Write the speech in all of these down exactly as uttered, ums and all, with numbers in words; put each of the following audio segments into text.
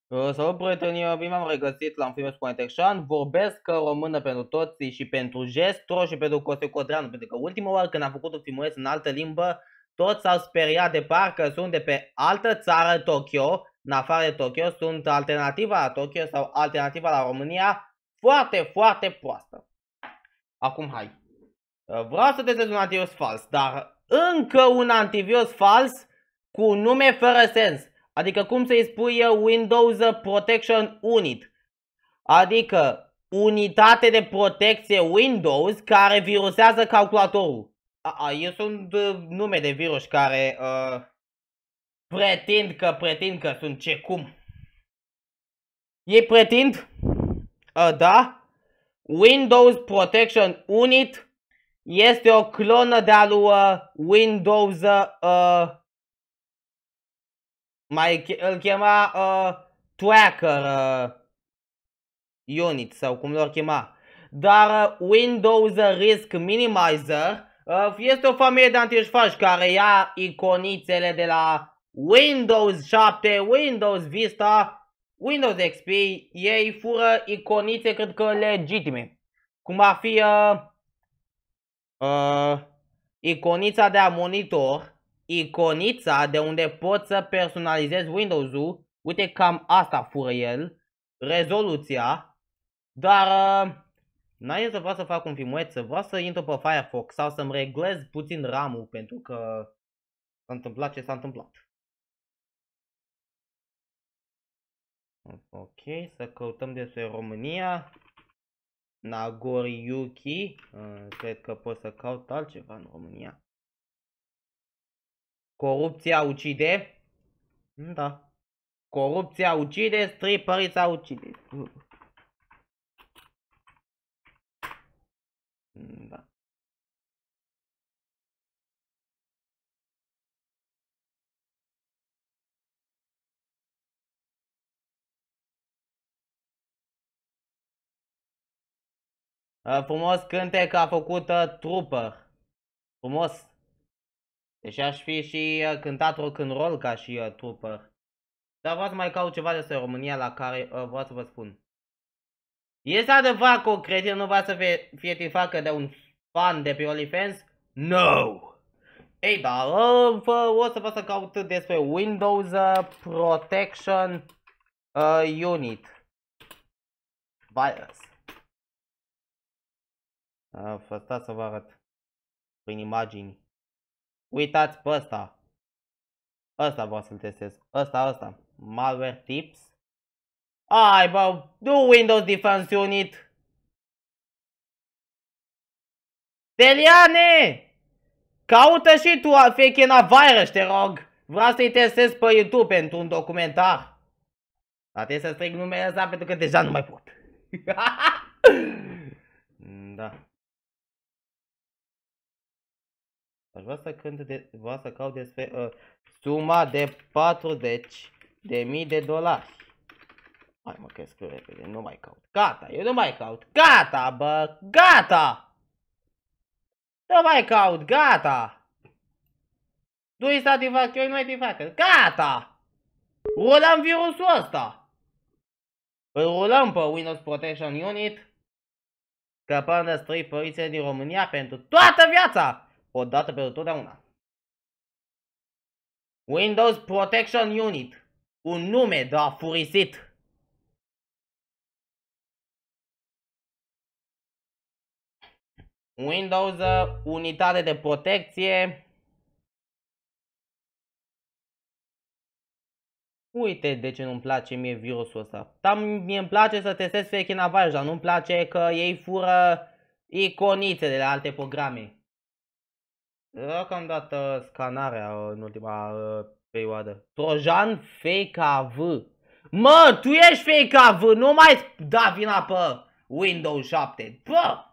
Uh, Salut, prieteni, bine m-am regăsit la un film cu Intection. Vorbesc română pentru toți și pentru Gestro și pentru Costel Codreanu, pentru că ultima oară când am făcut un filmuleț în altă limbă, toți s-au speriat de parcă sunt de pe altă țară, Tokyo, în afară de Tokyo, sunt alternativa la Tokyo sau alternativa la România, foarte, foarte proastă. Acum, hai. Vreau să testez un antivirus fals, dar încă un antivirus fals cu nume fără sens. Adică cum să-i spui Windows Protection Unit. Adică unitate de protecție Windows care virusează calculatorul. A, eu sunt uh, nume de virus care uh, pretind că pretind că sunt ce cum. Ei pretind? Uh, da? Windows Protection Unit este o clonă de-a lui uh, Windows uh, mai îl chema uh, Tracker uh, Unit sau cum l-or chema. Dar uh, Windows Risk Minimizer uh, este o familie de antivirus care ia iconițele de la Windows șapte, Windows Vista, Windows X P. Ei fură iconițe cred că legitime. Cum ar fi uh, uh, iconița de a monitor, iconița de unde poți să personalizezi Windows-ul. Uite, cam asta fură el. Rezoluția. Dar uh, n-ai să vreau să fac un filmuleț, să vreau să intru pe Firefox sau să-mi reglez puțin RAM-ul, pentru că s-a întâmplat ce s-a întâmplat. Ok, să căutăm despre România. Nagoriyuki. Uh, cred că pot să caut altceva în România. Corupția ucide. Da. Corupția ucide, stripărița ucide. Da. Frumos cântec a făcut uh, Trooper. Frumos. Deși aș fi și uh, cântat rock and roll ca și uh, Trooper. Dar vreau să mai caut ceva despre România la care uh, vreau să vă spun. Este adevărat că o cretină nu va să fie, fie tifacă de un fan de pe OnlyFans? No! Ei da, uh, o să vă să caut despre Windows uh, Protection uh, Unit. Virus. Uh, stați să vă arăt prin imagini. Uitați pe ăsta. Ăsta vreau să-l testez. Ăsta, ăsta. Malware tips. Ai bă, du Windows Defense Unit. Deliane! Caută și tu fake virus, te rog. Vreau să-i testez pe YouTube pentru un documentar. Dar trebuie să stric numele ăsta pentru că deja nu mai pot. Da. Aș vrea să cânt de, vreau să caut despre uh, suma de patruzeci de mii de dolari. Hai mă, că scriu repede, nu mai caut. Gata, eu nu mai caut. Gata, bă, gata! Nu mai caut, gata! Du-i satisfac, eu nu mai satisfac. Gata! Rulăm virusul ăsta! Îl rulăm pe Windows Protection Unit. Scăpăm de stripărițe din România pentru toată viața! O dată pentru totdeauna. Windows Protection Unit. Un nume de afurisit. Windows unitate de protecție. Uite de ce nu-mi place mie virusul ăsta. Dar mie îmi place să testez fake virus, dar nu-mi place că ei fură iconițe de la alte programe. Deocamdată scanarea în ultima uh, perioadă. Trojan fake A V. Mă, tu ești fake A V, nu mai da vina pe Windows șapte. Bă!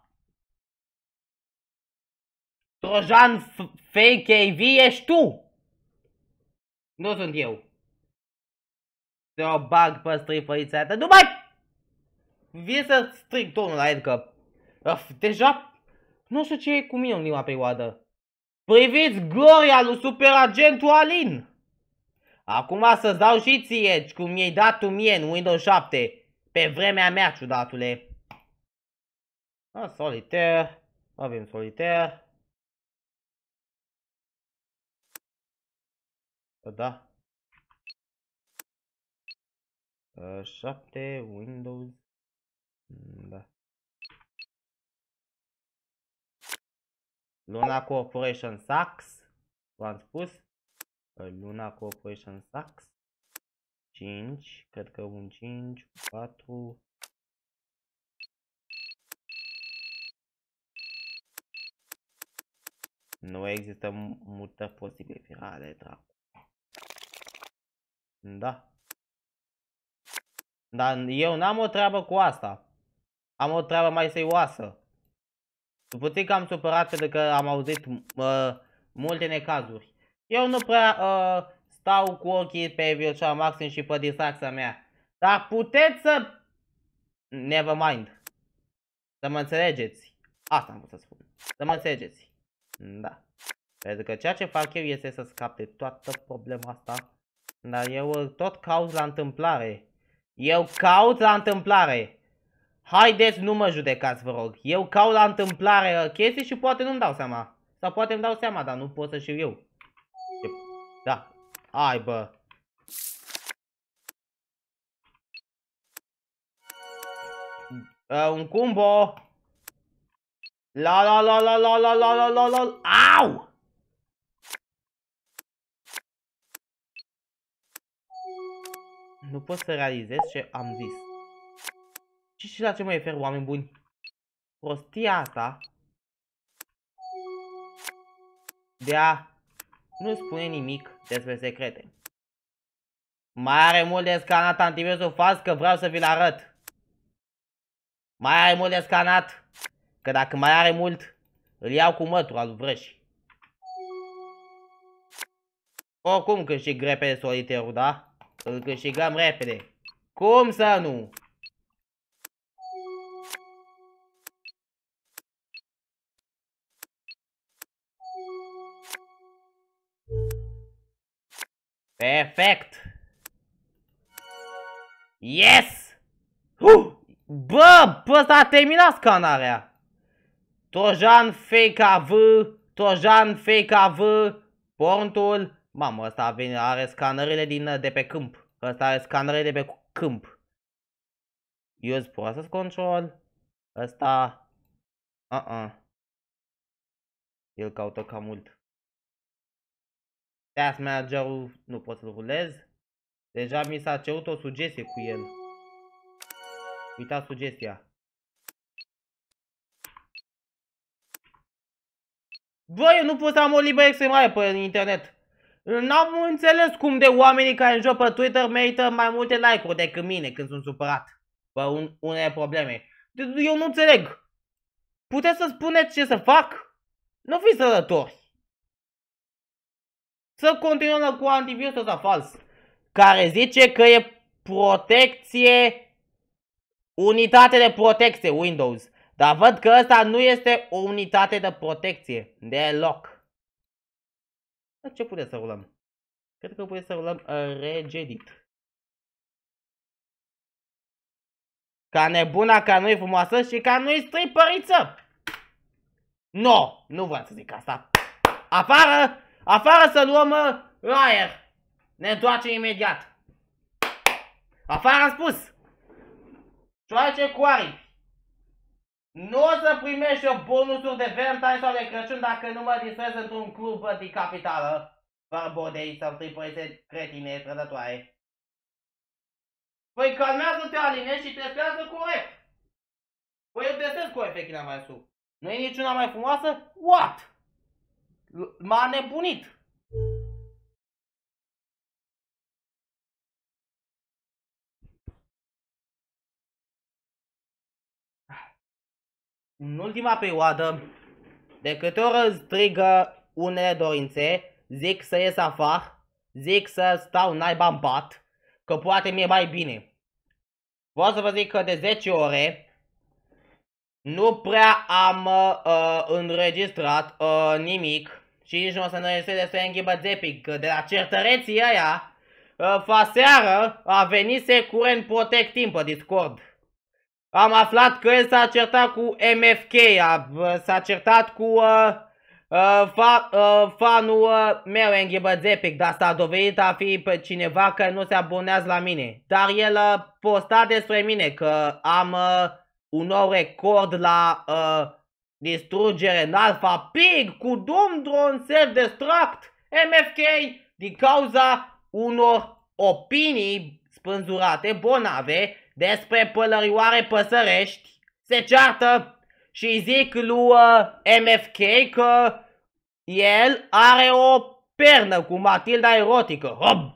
Trojan fake A V ești tu. Nu sunt eu. Te o bag pe strifărița aia. Nu mai... Vii să stric tonul la el că... Uf, deja... Nu știu ce e cu mine în ultima perioadă. Priviți gloria lui superagentul Alin! Acum să-ți dau și ție, cum mi-ai dat tu mie în Windows șapte. Pe vremea mea, ciudatule. A, solitaire. Avem solitaire. Da. șapte, Windows. Da. Luna Corporation sucks. V-am spus. Luna Corporation sucks. cinci. Cred că un cinci. patru. Nu există mutări posibile. Firale, dracu. Da. Dar eu n-am o treabă cu asta. Am o treabă mai serioasă. Puțin că am supărat pentru că am auzit uh, multe necazuri. Eu nu prea uh, stau cu ochii pe Virtua Maxim și pe distracția mea. Dar puteți să... Never mind. Să mă înțelegeți. Asta am vrut să spun. Să mă înțelegeți. Da. Pentru că ceea ce fac eu este să scap de toată problema asta. Dar eu tot caut la întâmplare. Eu caut la întâmplare. Haideți, nu mă judecați, vă rog. Eu caut la întâmplare chestii și poate nu-mi dau seama. Sau poate îmi dau seama, dar nu pot să știu eu. Da. Hai, bă. Uh, un combo. La la la la la la la la la la. Au! Nu pot să realizez ce am zis. Și și la ce mă refer, oameni buni? Prostia asta de a nu spune nimic despre secrete. Mai are mult de scanat antivirusul fals, că vreau să vi-l arăt. Mai are mult de scanat, că dacă mai are mult, îl iau cu mătura lui Vrăși. Oricum câștig repede soliterul, da? Îl câștigăm repede. Cum să nu? Perfect! Yes! Uh! Bă, bă, s-a terminat scanarea! Trojan fake A V, Trojan fake A V, portul. Mamă, ăsta are scanările din, de pe câmp. Ăsta are scanările de pe câmp. Use process control. Ăsta... Uh-uh. El caută cam mult. Task managerul nu pot să-l rulez. Deja mi s-a cerut o sugestie cu el. Uitați sugestia. Bă, eu nu pot să am o liberă exprimare pe internet. N-am înțeles cum de oamenii care îmi joc pe Twitter merită mai multe like-uri decât mine când sunt supărat pe un, unele probleme. Eu nu înțeleg. Puteți să spuneți ce să fac? Nu fiți sărători. Să continuăm cu antivirusul ăsta fals, care zice că e protecție, unitate de protecție Windows. Dar văd că ăsta nu este o unitate de protecție deloc. Ce putem să rulăm? Cred că putem să rulăm uh, regedit. Ca nebuna, ca nu-i frumoasă și ca nu-i stripăriță. No, nu vreau să zic asta. Afară, afară să luăm uh, aer. Ne întoarcem imediat. Afară am spus. Cioace cu aripi. Nu o să primești eu bonusuri de Valentine sau de Crăciun dacă nu mă distrez într-un club de capitală. Fără bodei sau stripărițe cretine, trădătoare. Păi calmează-te, Aline, și testează corect. Păi eu testez corect pe China mai sus. Nu e niciuna mai frumoasă? What? M-a nebunit. În ultima perioadă, de câte ori îți strigă unele dorințe, zic să ies afară, zic să stau naiba în pat, că poate mi-e mai bine. Vreau să vă zic că de zece ore nu prea am uh, înregistrat uh, nimic și nici nu o să înregistrez de Strangy But Epic, că de la certăreții aia Aseară a venit Securent Protecting pe Discord. Am aflat că el s-a certat cu M F K, s-a certat cu uh, uh, fa, uh, fanul uh, meu, Angry Birds Epic, dar s-a dovedit a fi pe cineva că nu se abonează la mine. Dar el a postat despre mine că am uh, un nou record la uh, distrugere în Alpha Pig cu Doom Drone Self-Destruct M F K din cauza unor opinii spânzurate bolnave despre pălărioare păsărești. Se ceartă și zic lui uh, M F K că el are o pernă cu Matilda erotică. Hop!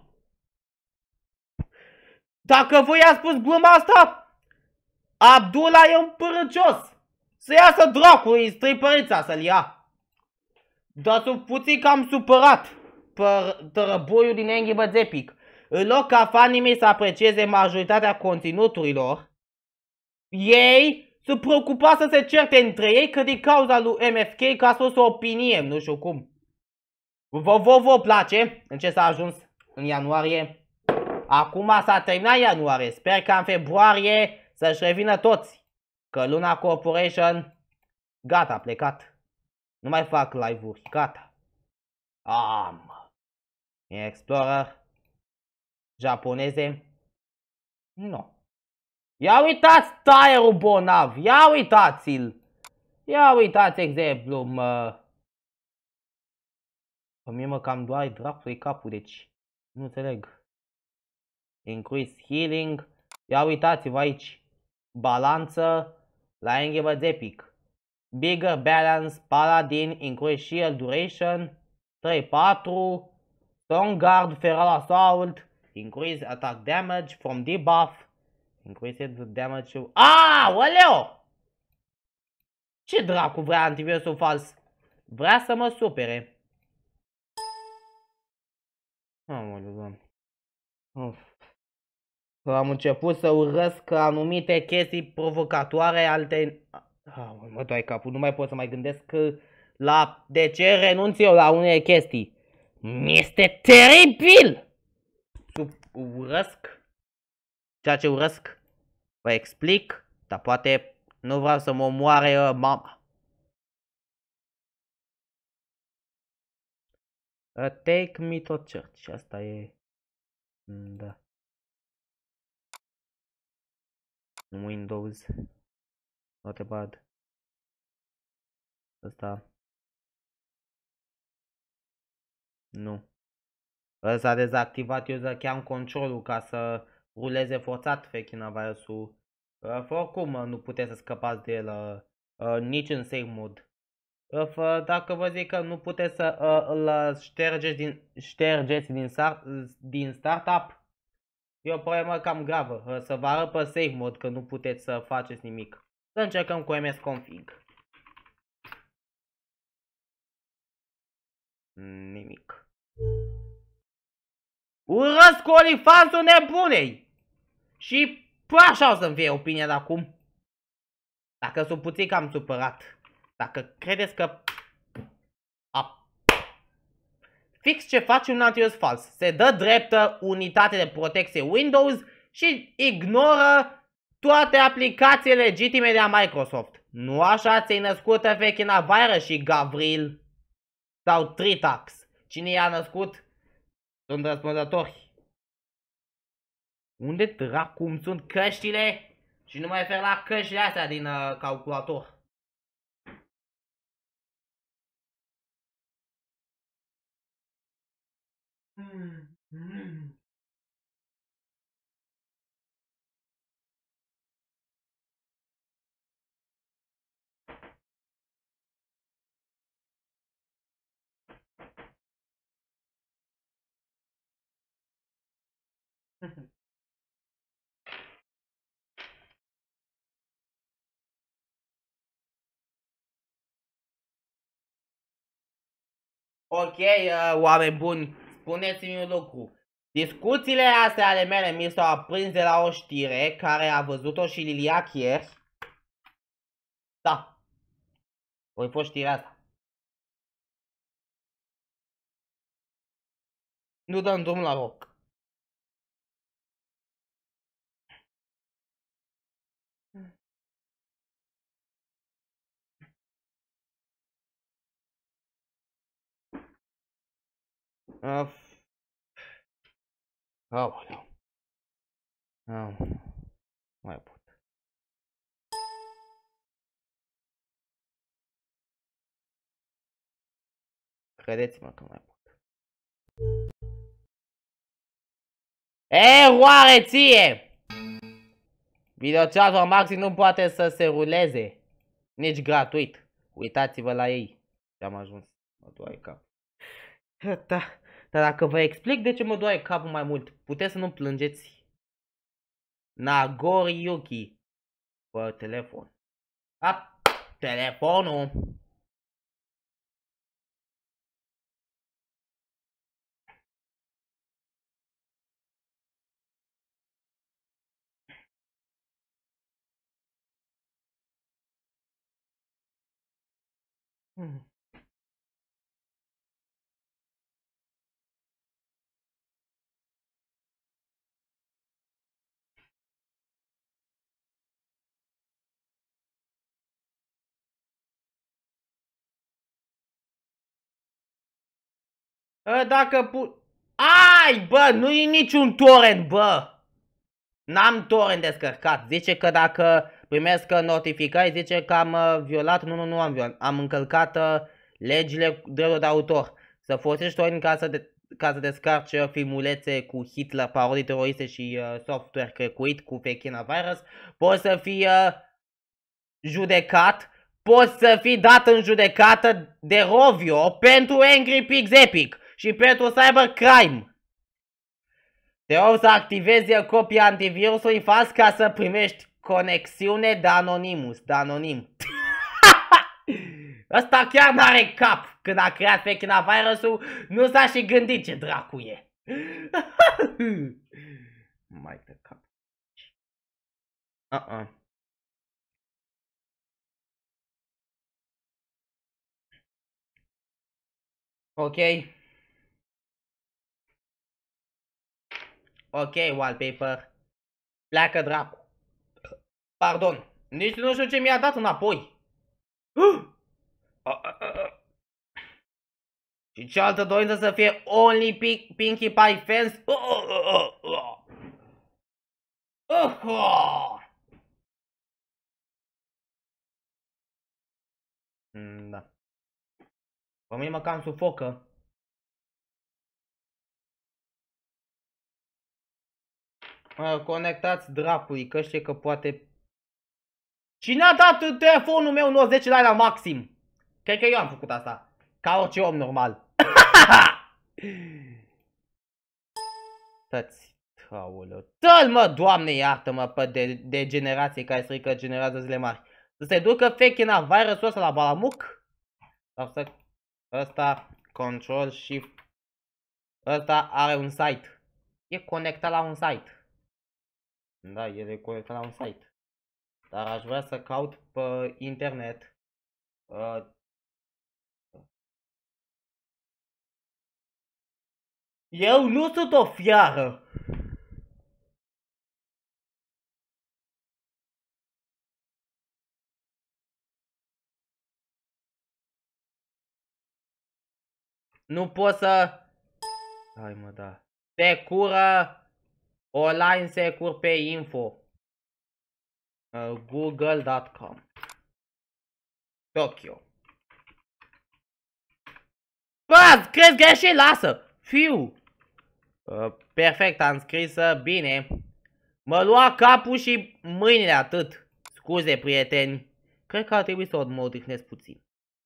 Dacă voi a spus gluma asta, Abdullah e un părăcios. Să iasă dracului stripărița să-l ia. Dar sunt puțin cam supărat pe tărăboiul din Angry Birds Epic. În loc ca fanii mei să aprecieze majoritatea conținuturilor, ei sunt preocupați să se certe între ei că din cauza lui M F K că a spus o opinie, nu știu cum. Vă, vă, vă place în ce s-a ajuns în ianuarie? Acum s-a terminat ianuarie, sper că în februarie să-și revină toți. Că Luna Corporation, gata, a plecat. Nu mai fac live-uri, gata. Am. Explorer. Japoneze. Nu. Ia uitați taierul bonav, ia uitați-l. Ia uitați exemplu, mă. Pe mine mă cam doare dracului capul, deci nu înțeleg. Increase healing. Ia uitați-vă aici. Balanță la Angry Birds Epic. Bigger balance, paladin, increase shield duration. trei patru. Stone guard, feral assault. Increase attack damage from debuff. Increase damage to... Aoleo! Ce dracu vrea antivirusul fals? Vrea să mă supere. Aoleu, doamne. Uf. Am început să urăsc anumite chestii provocatoare, alte... Aoleu, mă doi capul, nu mai pot să mai gândesc la de ce renunț eu la unele chestii. Mi-este teribil! Sub... Urăsc. Ceea ce urăsc. Vă explic, dar poate nu vreau să mă omoare uh, mama. Uh, take me to church. Asta e... Da. Windows. Not bad. Asta. Nu. S-a dezactivat user cam control-ul ca să ruleze forțat fechina virusul. Uh, oricum uh, nu puteți să scăpați de el uh, uh, nici în safe mode. Uh, dacă vă zic că nu puteți să uh, îl ștergeți din, ștergeți din, start, din startup, e o problemă cam gravă. Uh, să vă arăt pe safe mode că nu puteți să faceți nimic. Să încercăm cu msconfig. Nimic. Urăsc olifanțul nebunei! Și păi așa o să-mi fie opinia de acum. Dacă sunt puțin cam supărat. Dacă credeți că... A... Fix ce face un antivirus fals. Se dă dreptă unitate de protecție Windows și ignoră toate aplicațiile legitime de la Microsoft. Nu așa ți-ai născută vechina virus și Gavril? Sau Tritax? Cine i-a născut? Sunt răspunzători. Unde dracu sunt căștile? Și nu mai refer la căștile astea din uh, calculator. Mm. Mm. Ok, uh, oameni buni, spuneți-mi un lucru. Discuțiile astea ale mele mi s-au aprins de la o știre care a văzut-o și Liliac ieri. Da. O-i fost știrea asta. Nu dăm drum la rock. Uh, Aoleu. Uh, mai pot. Credeți-mă că mai pot. Eroare ție! Videochatul maxim nu poate să se ruleze. Nici gratuit. Uitați-vă la ei. Ce-am ajuns. Mă doare cap. Da, dar dacă vă explic de ce mă doare capul mai mult, puteți să nu plângeți. Nagori Yuki. Pe telefon. A, telefonul. Hmm. Dacă pu... Ai, bă, nu e niciun torrent, bă! N-am torrent descărcat. Zice că dacă primesc notificări, zice că am violat. Nu, nu, nu am violat. Am încălcat legile dreptului de autor. Să folosești torrent ca să, de... ca să descarci filmulețe cu Hitler, parodii teroriste și uh, software crecuit cu Fekina Virus. Poți să fii uh, judecat. Poți să fii dat în judecată de Rovio pentru Angry Pigs Epic și pentru Cybercrime. Te rog să activezi copia antivirusului fals ca să primești conexiune de Anonymous, de anonim. Ăsta chiar n-are cap. Când a creat Fekina Virus-ul, nu s-a și gândit ce dracu e. Mai de cap. Uh-uh. Ok. Ok, wallpaper. Pleacă dracu. Pardon. Nici nu știu ce mi-a dat înapoi. Și cealaltă dorință să fie Only Pinkie Pie fans. Da. Pe mine mă cam sufocă. Mă, conectați drapului, că știe că poate... Cine a dat telefonul meu nouăzeci de lei la maxim? Cred că eu am făcut asta. Ca orice om normal. Tăți, aoleu. Tă-l mă, Doamne iartă-mă pe de, de generație care strică generează zile mari. Să se ducă Fekina Virus-ul ăsta la Balamuc? Sau să... Ăsta, Control Shift. Ăsta are un site. E conectat la un site. Da, el e conectat la un site. Dar aș vrea să caut pe internet. Uh, Eu nu sunt o fiară. Nu pot să... Hai mă, da. Secură. Online secur pe info. Uh, Google punct com. Tokyo. Bă, crezi greșit? Lasă! Fiu! Uh, perfect, am scris bine. Mă lua capul și mâinile atât. Scuze, prieteni. Cred că ar trebui să mă odihnesc puțin.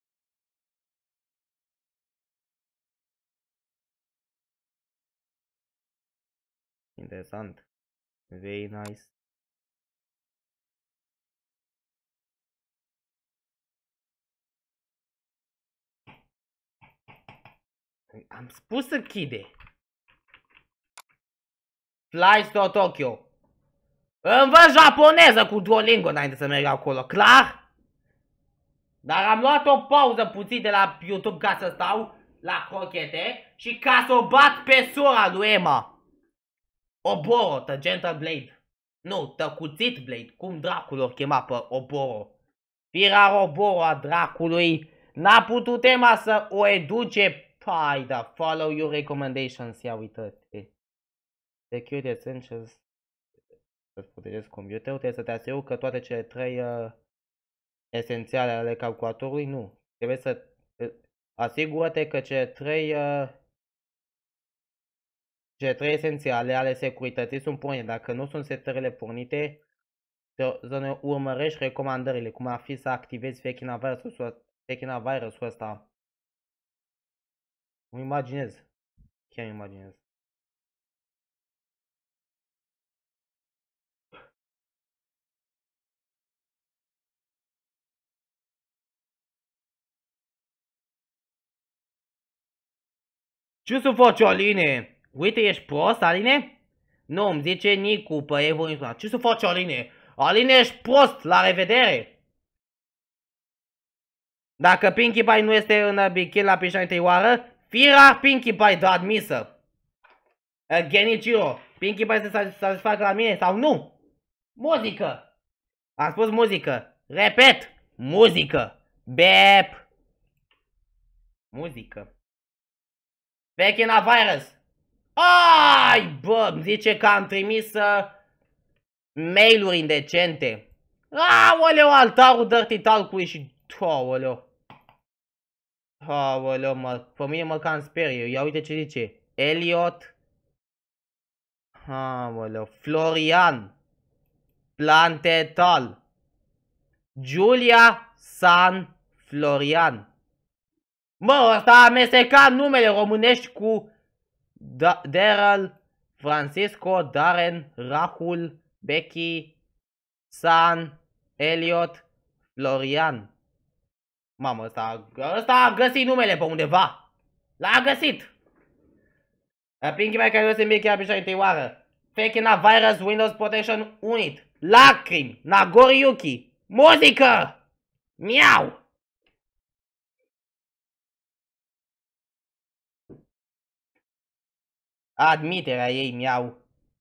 Interesant. Very nice. Am spus să chide. Flights to Tokyo. Învăț japoneză cu Duolingo înainte să merg acolo, clar? Dar am luat o pauză puțin de la YouTube ca să stau la crochete și ca să o bat pe sora lui Emma. Oboro, The Gentle Blade. Nu, The Cuțit Blade. Cum dracul o chema pe Oboro? Fira Oboro a dracului n-a putut Emma să o educe Hai da, follow your recommendations, ia uite-te. Security Essentials. Să-ți protejezi computerul, trebuie să te asiguri că toate cele trei uh, esențiale ale calculatorului, nu. Trebuie să uh, asigură-te că cele trei uh, cele trei esențiale ale securității sunt pornite. Dacă nu sunt setările pornite, să ne urmărești recomandările, cum ar fi să activezi fake virusul, fake virusul ăsta. Îmi imaginez. Chiar îmi imaginez. Ce să faci, Aline? Uite, ești prost, Aline? Nu, îmi zice Nicu pe Evo. Ce să faci, Aline? Aline, ești prost, la revedere! Dacă Pinkie Pie nu este în bikini la pișa oară, fira Pinkie Pie de admisă. Genichiro, Pinkie Pie să satisfacă la mine sau nu? Muzică! Am spus muzică. Repet, muzică. Bep. Muzică. Vechina virus. Ai, bă, îmi zice că am trimis uh, mail-uri indecente. Aoleu, altarul Dirty Talk-ului și... Aoleu. Aoleu, mă, pe mine mă cam sperie. Ia uite ce zice. Elliot. Aoleu. Florian. Plantetal. Giulia San Florian. Mă, ăsta a amestecat numele românești cu da Daryl, Francisco, Darren, Rahul, Becky, San, Elliot, Florian. Mamă, ăsta, ăsta a găsit numele pe undeva. L-a găsit. Pinkie Pie care o să-mi chiar pe șainte oară. Fake virus Windows Protection Unit. Lacrimi. Nagoriyuki. Muzică. Miau. Admiterea ei, miau.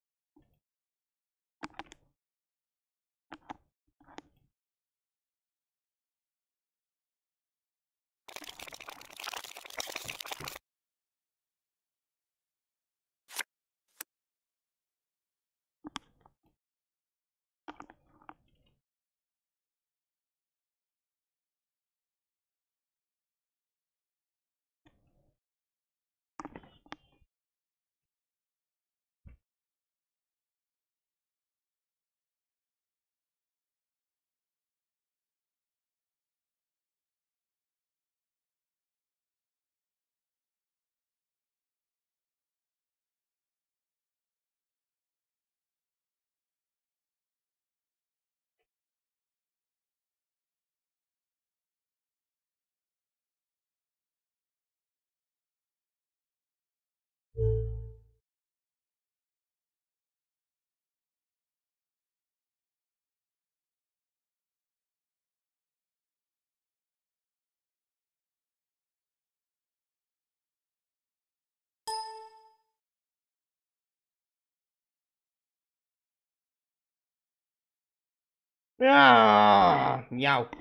Ah, miau.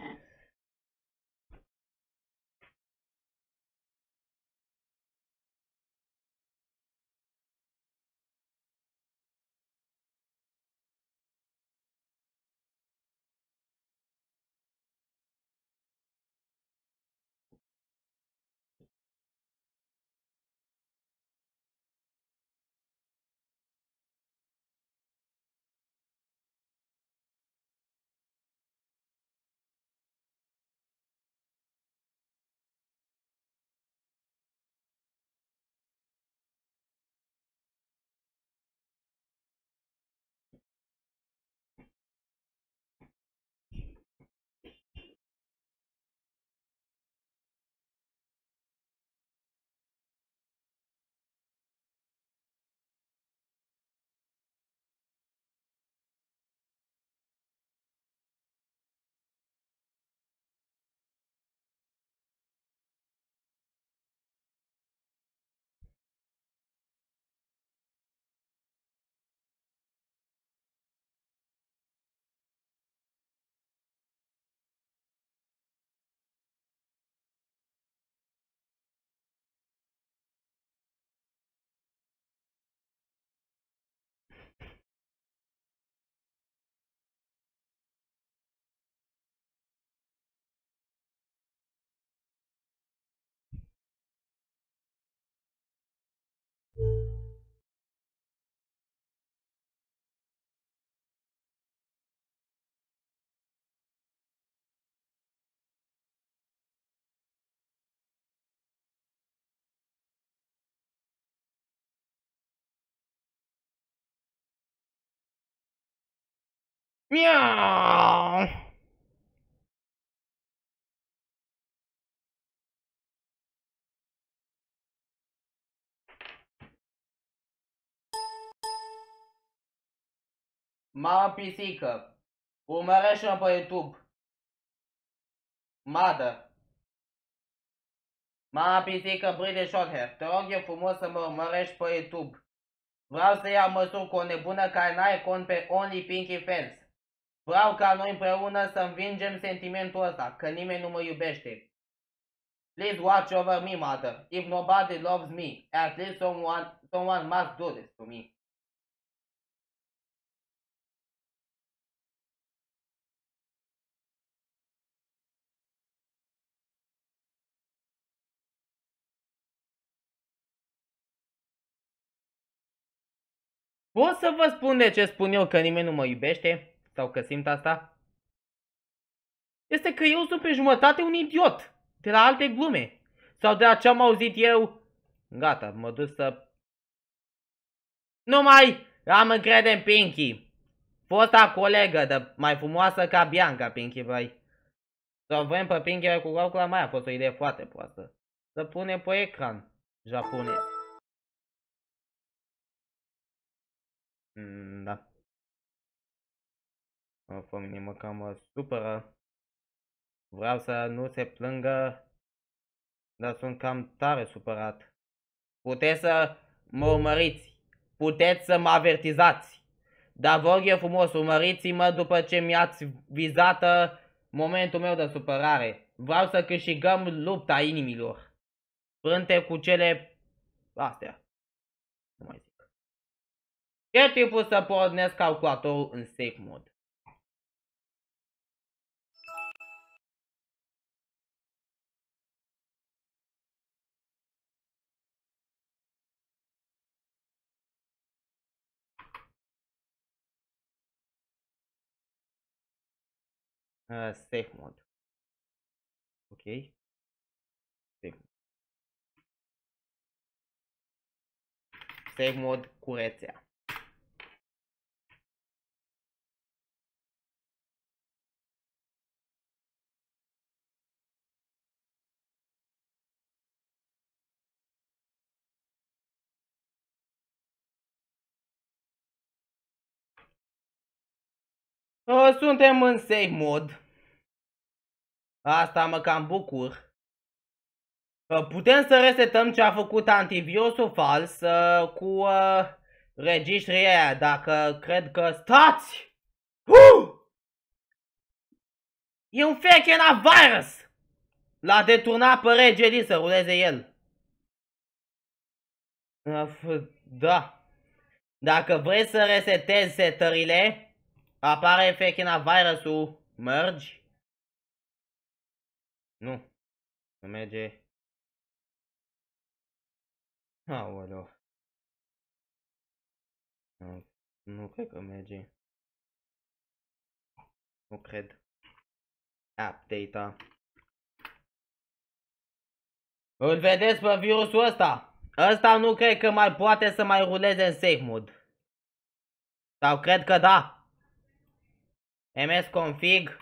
Miau! Mama pisică, urmărește-mă pe YouTube. Mother. Mama pisică British Shorthair, te rog eu frumos să mă urmărești pe YouTube. Vreau să iau măsuri cu o nebună care n-are cont pe Only Pinky Fans. Vreau ca noi împreună să învingem sentimentul ăsta, că nimeni nu mă iubește. Please watch over me, mother. If nobody loves me, at least someone, someone must do this to me. Pot să vă spun de ce spun eu că nimeni nu mă iubește? Sau că simt asta? Este că eu sunt pe jumătate un idiot. De la alte glume. Sau de la ce am auzit eu. Gata, mă duc să... Nu mai am încredere în Pinky. Fosta colegă de mai frumoasă ca Bianca, Pinky, băi. Să vrem pe Pinky cu calcula mai a fost o idee foarte proastă. Să pune pe ecran japonez. Mm, da. Pe mine mă cam supără. Vreau să nu se plângă, dar sunt cam tare supărat. Puteți să mă urmăriți. Puteți să mă avertizați. Dar vă rog eu frumos, urmăriți-mă după ce mi-ați vizat momentul meu de supărare. Vreau să câștigăm lupta inimilor. Frânte cu cele... astea. Nu mai zic. E timpul să pornesc calculatorul în safe mode. Uh, safe mode. Ok. Safe. Safe mode cu rețea. Uh, suntem în safe mode. Asta mă cam bucur. Putem să resetăm ce a făcut antivirusul fals uh, cu uh, registrii aia, dacă cred că... Stați! Uh! E un fake virus! L-a deturnat pe Regeli să ruleze el. Uh, da. Dacă vrei să resetezi setările, apare fake virusul, mergi? Nu. Nu merge. Aoleu. Nu, nu cred că merge. Nu cred. App data. Îl vedeți pe virusul ăsta? Ăsta nu cred că mai poate să mai ruleze în safe mode. Sau cred că da. msconfig.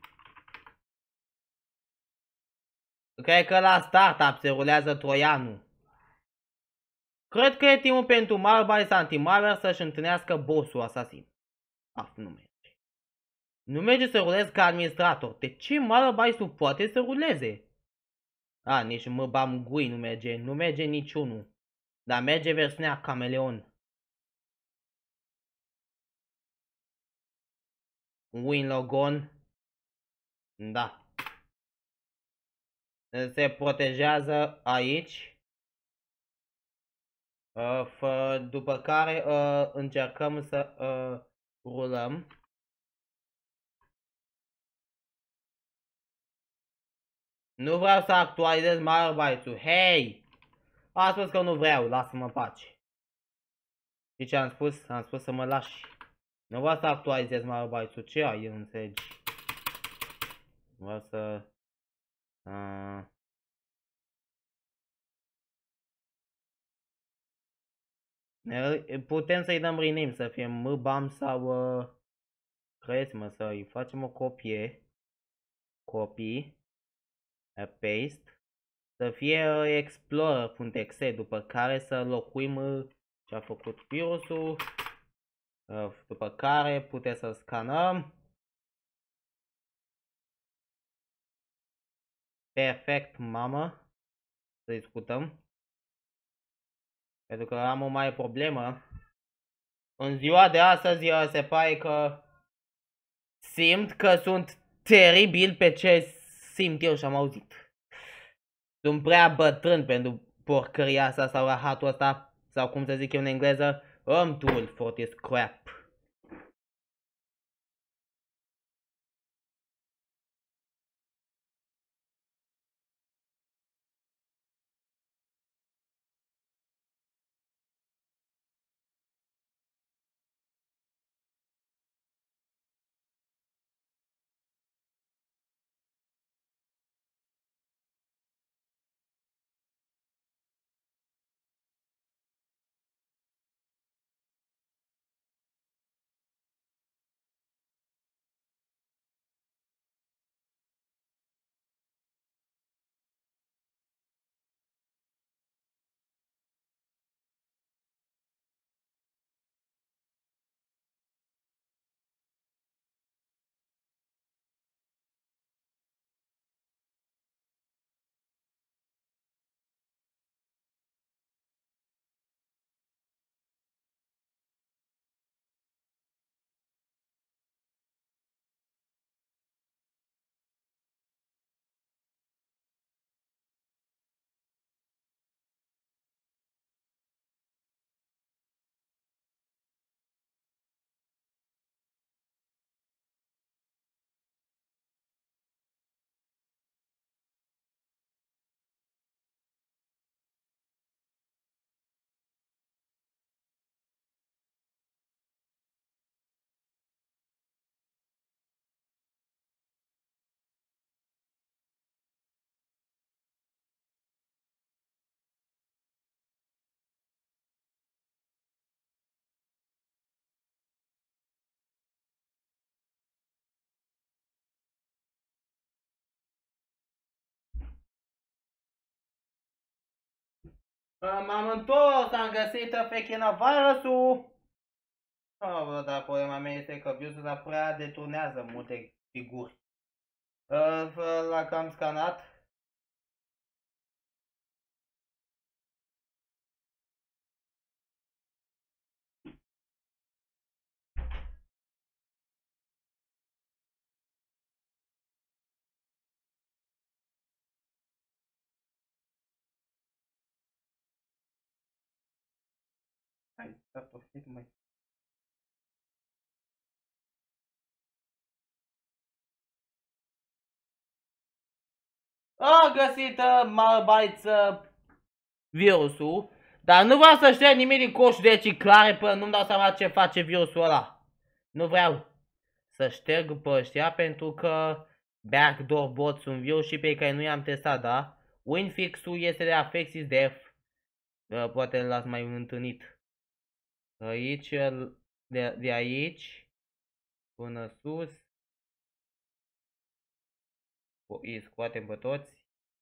Cred că la startup se rulează troianul. Cred că e timpul pentru Malware Antimalware să-și întâlnească bossul asasin. Ah, nu merge. Nu merge să rulezi ca administrator. De ce Malware poate să ruleze? A, nici mbamgui nu merge. Nu merge niciunul. Dar merge versiunea Cameleon. WinLogon. Da. Se protejează aici. Uh, după care uh, încercăm să uh, rulăm. Nu vreau să actualizez Malware-ul. Hei! Am spus că nu vreau, lasă-mă în pace. Și ce am spus? Am spus să mă lași. Nu vreau să actualizez Malware-ul. Ce ai, eu înțelegi? Vreau să... Uh... Putem să-i dăm rename să fie mbam sau uh, Crezi-mă să-i facem o copie. Copy. Paste. Să fie explorer.exe, după care să locuim ce a făcut virusul. După care putem să scanăm. Perfect, mamă. Să discutăm. Pentru că am o mare problemă. În ziua de astăzi se pare că simt că sunt teribil pe ce simt eu și am auzit. Sunt prea bătrân pentru porcăria asta sau rahatul ăsta, sau cum să zic eu în engleză, I'm too old for this crap. M-am întors, am găsit fechina virusul. Oh, dar problema mea este că virusul ăsta prea deturnează multe figuri. Uh, la că am scanat. Hai, stop, stop, mai. A găsit uh, Malbytes uh, virusul, dar nu vreau să șterg nimic din coșul de reciclare până nu-mi dau seama ce face virusul ăla. Nu vreau să șterg pe ăștia pentru că backdoor bots sunt virus și pe care nu i-am testat, da? Winfix-ul este de Affexis Def. Uh, poate l-ați mai întâlnit. Aici, de, de aici până sus. Îi scoatem pe toți.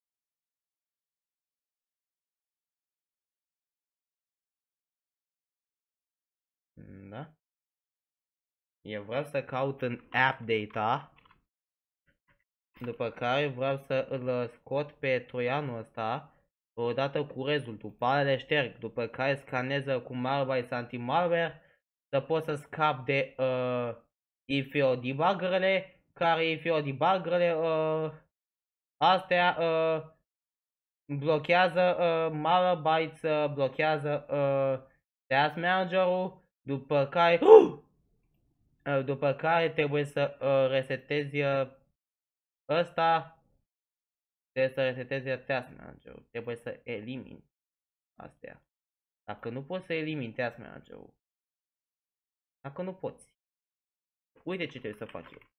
Da? Eu vreau să caut în app data. După care vreau să îl scot pe troianul ăsta odată cu rezultul. Pe le șterg. După care scaneză cu Malbytes anti-malware să pot să scap de uh, I F O debuggerele, care I F O debuggerele uh, astea uh, blochează uh, Malbytes, uh, blochează uh, Task Manager-ul, după care uh, după care trebuie să uh, resetezi uh, ăsta, trebuie să resetezi Task Manager-ul, trebuie să elimini astea. Dacă nu poți să elimini Task Manager-ul, dacă nu poți, uite ce trebuie să faci eu.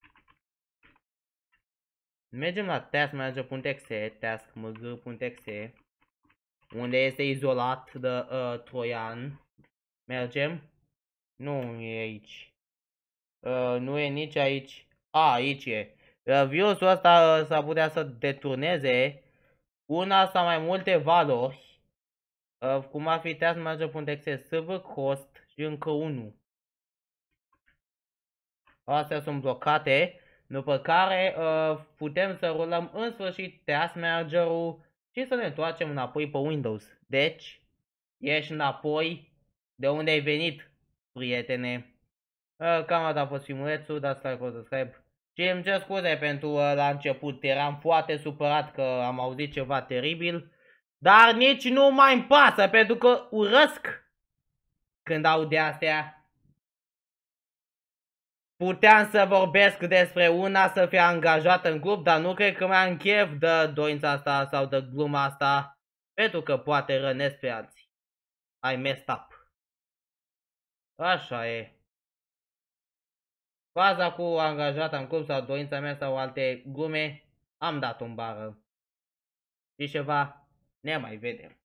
Mergem la taskmanager.exe, taskmg.exe, unde este izolat de uh, troian. Mergem. Nu e aici. Uh, nu e nici aici. A, aici e. Uh, virusul ăsta uh, s-ar putea să deturneze una sau mai multe valori, uh, cum ar fi task manager.exe, server cost și încă unul. Astea sunt blocate, după care uh, putem să rulăm în sfârșit task manager-ul și să ne întoarcem înapoi pe Windows. Deci, ieși înapoi de unde ai venit, prietene. Uh, cam atât a fost filmulețul, dați like, subscribe. Și îmi cer scuze pentru uh, la început, eram foarte supărat că am auzit ceva teribil. Dar nici nu mai îmi pasă, pentru că urăsc când aud de astea. Puteam să vorbesc despre una să fie angajată în club, dar nu cred că mai am chef de doința asta sau de gluma asta, pentru că poate rănesc pe alții. I messed up. Așa e. Faza cu angajata în club sau doința mea sau alte glume, am dat-o în bară. Și ceva, ne mai vedem.